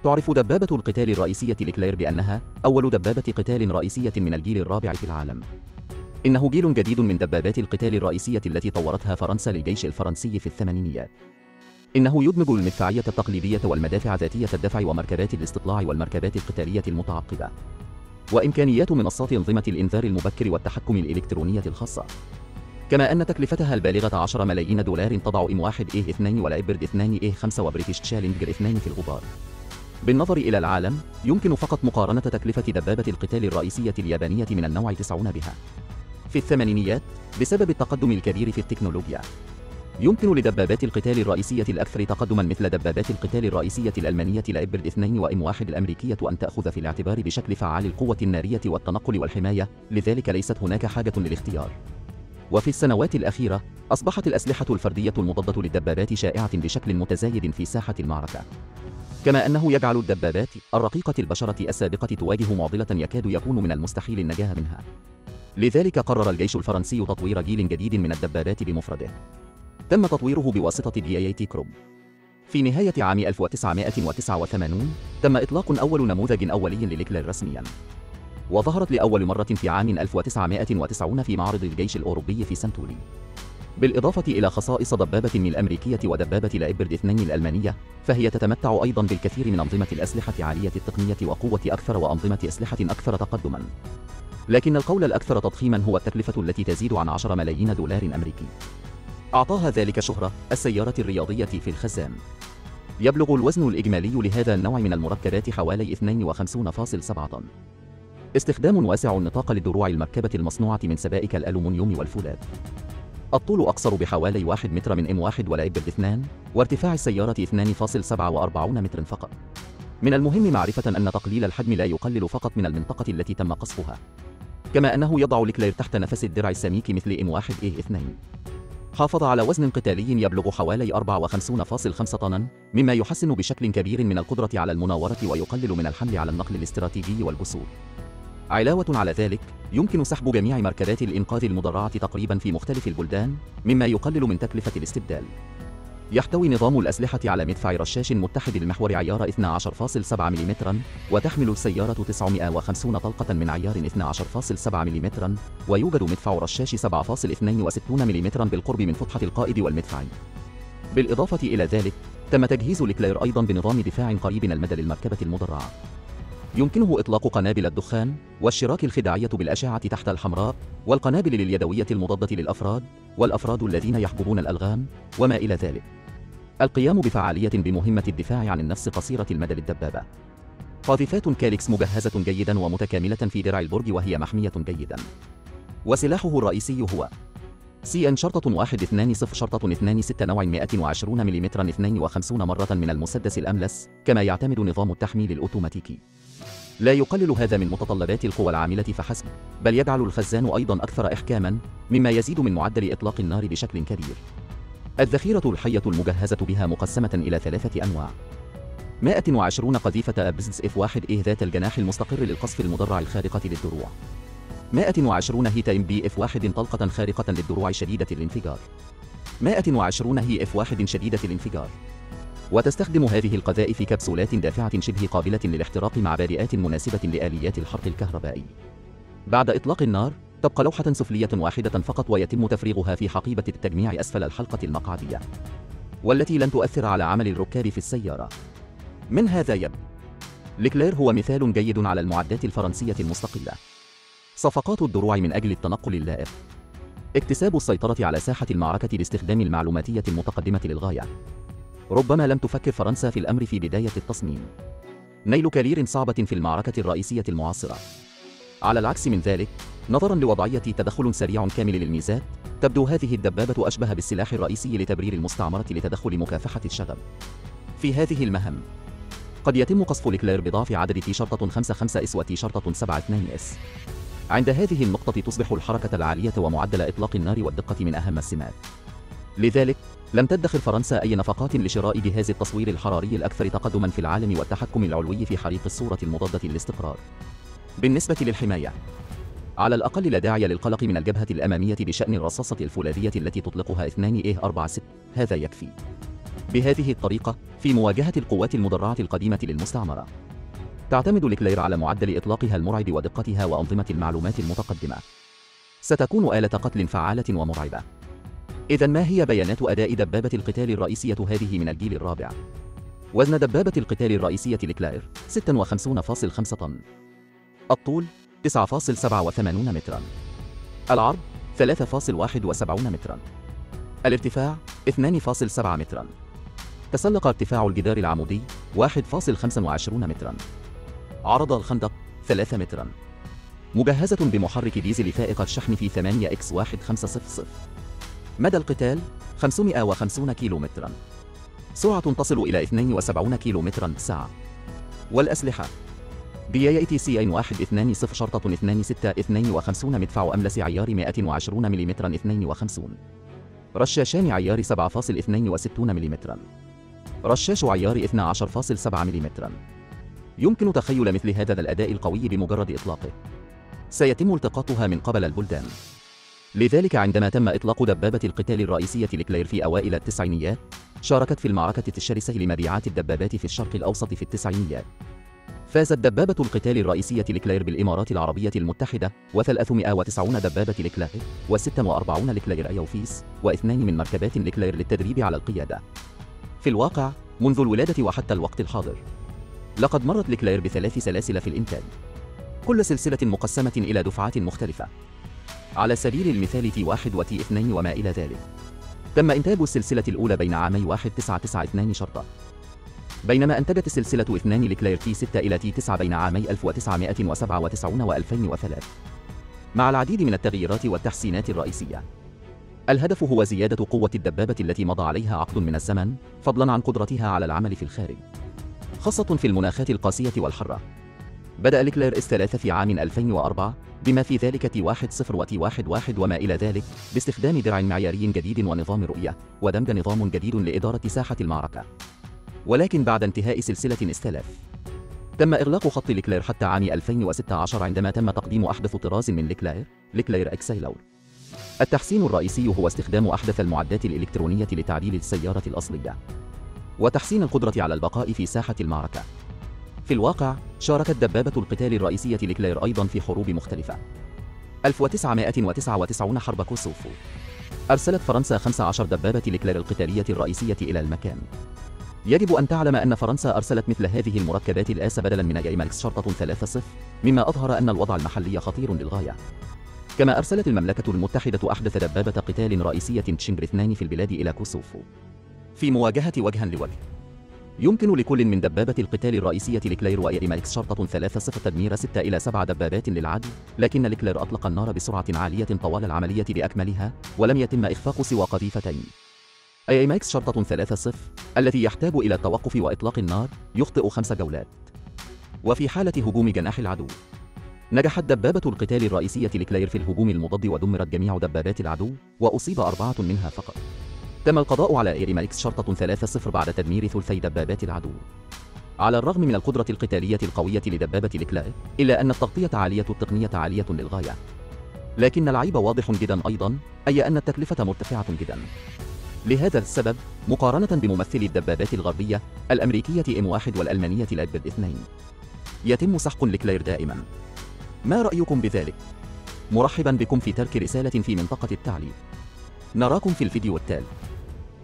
تعرف دبابة القتال الرئيسية لكلير بأنها أول دبابة قتال رئيسية من الجيل الرابع في العالم. إنه جيل جديد من دبابات القتال الرئيسية التي طورتها فرنسا للجيش الفرنسي في الثمانينيات. إنه يدمج المدفعية التقليدية والمدافع ذاتية الدفع ومركبات الاستطلاع والمركبات القتالية المتعقبة، وإمكانيات منصات أنظمة الإنذار المبكر والتحكم الإلكترونية الخاصة. كما أن تكلفتها البالغة 10 ملايين دولار تضع M1A2 وليبرد 2A5 وبريتش تشالنجر 2 في الغبار. بالنظر إلى العالم، يمكن فقط مقارنة تكلفة دبابة القتال الرئيسية اليابانية من النوع 90 بها. في الثمانينيات، بسبب التقدم الكبير في التكنولوجيا، يمكن لدبابات القتال الرئيسية الأكثر تقدماً مثل دبابات القتال الرئيسية الألمانية ليبرد 2 وM1 الأمريكية أن تأخذ في الاعتبار بشكل فعال القوة النارية والتنقل والحماية، لذلك ليست هناك حاجة للاختيار. وفي السنوات الأخيرة، أصبحت الأسلحة الفردية المضادة للدبابات شائعة بشكل متزايد في ساحة المعركة. كما أنه يجعل الدبابات الرقيقة البشرة السابقة تواجه معضلة يكاد يكون من المستحيل النجاة منها. لذلك قرر الجيش الفرنسي تطوير جيل جديد من الدبابات بمفرده. تم تطويره بواسطة DIAT كروب. في نهاية عام 1989 تم إطلاق أول نموذج أولي للكلير رسمياً، وظهرت لأول مرة في عام 1990 في معرض الجيش الأوروبي في سنتولي. بالإضافة إلى خصائص دبابة الأمريكية ودبابة ليبرد 2 الألمانية، فهي تتمتع أيضاً بالكثير من أنظمة الأسلحة عالية التقنية وقوة أكثر وأنظمة أسلحة أكثر تقدماً. لكن القول الأكثر تضخيماً هو التكلفة التي تزيد عن 10 ملايين دولار أمريكي. أعطاها ذلك شهرة السيارة الرياضية في الخزان. يبلغ الوزن الإجمالي لهذا النوع من المركبات حوالي 52.7 طن. استخدام واسع النطاق للدروع المركبة المصنوعة من سبائك الألومنيوم والفولاذ. الطول أقصر بحوالي 1 متر من M1 وليبرد 2، وارتفاع السيارة 2.47 متر فقط. من المهم معرفة أن تقليل الحجم لا يقلل فقط من المنطقة التي تم قصفها، كما أنه يضع لكلير تحت نفس الدرع السميك مثل M1A2. حافظ على وزن قتالي يبلغ حوالي 54.5 طناً، مما يحسن بشكل كبير من القدرة على المناورة ويقلل من الحمل على النقل الاستراتيجي والبثور. علاوة على ذلك، يمكن سحب جميع مركبات الإنقاذ المدرعة تقريباً في مختلف البلدان، مما يقلل من تكلفة الاستبدال. يحتوي نظام الأسلحة على مدفع رشاش متحد المحور عيار 12.7 ملم، وتحمل السيارة 950 طلقة من عيار 12.7 ملم، ويوجد مدفع رشاش 7.62 ملم بالقرب من فتحة القائد والمدفع. بالإضافة إلى ذلك، تم تجهيز لكلير أيضاً بنظام دفاع قريب المدى للمركبة المدرعة. يمكنه إطلاق قنابل الدخان، والشراك الخداعية بالأشعة تحت الحمراء، والقنابل اليدوية المضادة للأفراد، والأفراد الذين يحببون الألغام، وما إلى ذلك. القيام بفعالية بمهمة الدفاع عن النفس قصيرة المدى للدبابة. قاذفات كاليكس مجهزة جيداً ومتكاملة في درع البرج وهي محمية جيداً. وسلاحه الرئيسي هو CN-12-20-26 نوع 120 ملم 52 مرة من المسدس الأملس، كما يعتمد نظام التحميل الأوتوماتيكي. لا يقلل هذا من متطلبات القوى العاملة فحسب، بل يجعل الخزان أيضاً أكثر إحكاماً، مما يزيد من معدل إطلاق النار بشكل كبير. الذخيرة الحية المجهزة بها مقسمة إلى 3 أنواع: 120 قذيفة أبزز F1A ذات الجناح المستقر للقصف المدرع الخارقة للدروع، 120 هي MB-F1 طلقة خارقة للدروع شديدة الانفجار، 120 هي F1 شديدة الانفجار. وتستخدم هذه القذائف كبسولات دافعة شبه قابلة للاحتراق مع بارئات مناسبة لآليات الحرق الكهربائي. بعد إطلاق النار، تبقى لوحة سفلية واحدة فقط ويتم تفريغها في حقيبة التجميع أسفل الحلقة المقعدية، والتي لن تؤثر على عمل الركاب في السيارة. من هذا يبدو لكلير هو مثال جيد على المعدات الفرنسية المستقلة. صفقات الدروع من أجل التنقل اللائق. اكتساب السيطرة على ساحة المعركة باستخدام المعلوماتية المتقدمة للغاية. ربما لم تفكر فرنسا في الأمر في بداية التصميم. نيل كارير صعبة في المعركة الرئيسية المعاصرة. على العكس من ذلك، نظراً لوضعية تدخل سريع كامل للميزات، تبدو هذه الدبابة أشبه بالسلاح الرئيسي لتبرير المستعمرة لتدخل مكافحة الشغب. في هذه المهام، قد يتم قصف لكلير بضعف عدد T-55S و T-72S. عند هذه النقطة تصبح الحركة العالية ومعدل إطلاق النار والدقة من أهم السمات. لذلك، لم تدخر فرنسا أي نفقات لشراء جهاز التصوير الحراري الأكثر تقدماً في العالم والتحكم العلوي في حريق الصورة المضادة للاستقرار. بالنسبة للحماية، على الأقل لا داعي للقلق من الجبهة الأمامية بشأن الرصاصة الفولاذية التي تطلقها 2A46، هذا يكفي. بهذه الطريقة في مواجهة القوات المدرعة القديمة للمستعمرة. تعتمد ليكلير على معدل إطلاقها المرعب ودقتها وأنظمة المعلومات المتقدمة. ستكون آلة قتل فعالة ومرعبة. إذن ما هي بيانات أداء دبابة القتال الرئيسية هذه من الجيل الرابع؟ وزن دبابة القتال الرئيسية ليكلير 56.5 طن. الطول 9.87 مترا. العرض 3.71 مترا. الارتفاع 2.7 مترا. تسلق ارتفاع الجدار العمودي 1.25 مترا. عرض الخندق 3 مترا. مجهزة بمحرك ديزل فائق الشحن في 8X1500. مدى القتال 550 كيلومترا. سرعة تصل إلى 72 كيلومترا ساعة. والأسلحة BAT-CN-120-26-52 مدفع أملس عيار 120 ملم 52. رشاشان عيار 7.62 ملم. رشاش عيار 12.7 ملم. يمكن تخيل مثل هذا الأداء القوي بمجرد إطلاقه. سيتم التقاطها من قبل البلدان. لذلك عندما تم إطلاق دبابة القتال الرئيسية ليكلير في أوائل التسعينيات، شاركت في المعركة الشرسة لمبيعات الدبابات في الشرق الأوسط في التسعينيات. فازت دبابة القتال الرئيسية ليكلير بالإمارات العربية المتحدة و390 دبابة ليكلير و46 ليكلير أيوفيس و2 من مركبات ليكلير للتدريب على القيادة. في الواقع منذ الولادة وحتى الوقت الحاضر لقد مرت ليكلير ب3 سلاسل في الإنتاج، كل سلسلة مقسمة إلى دفعات مختلفة. على سبيل المثال T1 وT2 وما إلى ذلك. تم إنتاج السلسلة الأولى بين عامي 1992 شرطة، بينما أنتجت السلسلة 2 ليكلير T6 إلى T9 بين عامي 1997 و2003 مع العديد من التغييرات والتحسينات الرئيسية. الهدف هو زيادة قوة الدبابة التي مضى عليها عقد من الزمن، فضلاً عن قدرتها على العمل في الخارج، خاصة في المناخات القاسية والحارة. بدأ ليكلير S3 في عام 2004 بما في ذلك T10 وT11 وما إلى ذلك باستخدام درع معياري جديد ونظام رؤية، ودمج نظام جديد لإدارة ساحة المعركة. ولكن بعد انتهاء سلسلة S3000 تم إغلاق خط ليكلير حتى عام 2016 عندما تم تقديم أحدث طراز من ليكلير إكسيلور. التحسين الرئيسي هو استخدام أحدث المعدات الإلكترونية لتعديل السيارة الأصلية وتحسين القدرة على البقاء في ساحة المعركة. في الواقع شاركت دبابة القتال الرئيسية ليكلير أيضاً في حروب مختلفة. 1999 حرب كوسوفو. أرسلت فرنسا 15 دبابة ليكلير القتالية الرئيسية إلى المكان. يجب أن تعلم أن فرنسا أرسلت مثل هذه المركبات الآس بدلاً من AMX شرطة 3-0، مما أظهر أن الوضع المحلي خطير للغاية. كما أرسلت المملكة المتحدة أحدث دبابة قتال رئيسية تشينغر 2 في البلاد إلى كوسوفو في مواجهة وجهاً لوجه. يمكن لكل من دبابة القتال الرئيسية ليكلير وAMX شرطة 3-0 تدمير 6 إلى 7 دبابات للعدو، لكن ليكلير أطلق النار بسرعة عالية طوال العملية بأكملها، ولم يتم إخفاق سوى قذيفتين. AMX شرطة 3-0 الذي يحتاج إلى التوقف وإطلاق النار يخطئ 5 جولات. وفي حالة هجوم جناح العدو نجحت دبابة القتال الرئيسية ليكلير في الهجوم المضاد ودمرت جميع دبابات العدو وأصيب 4 منها فقط. تم القضاء على AMX شرطة 3-0 بعد تدمير ثلثي دبابات العدو. على الرغم من القدرة القتالية القوية لدبابة ليكلير، إلا أن التغطية عالية التقنية عالية للغاية. لكن العيب واضح جدا أيضا، أي أن التكلفة مرتفعة جدا. لهذا السبب مقارنة بممثلي الدبابات الغربية الأمريكية M1 والألمانية لابد 2 يتم سحق ليكلير دائما. ما رأيكم بذلك؟ مرحبا بكم في ترك رسالة في منطقة التعليق. نراكم في الفيديو التالي.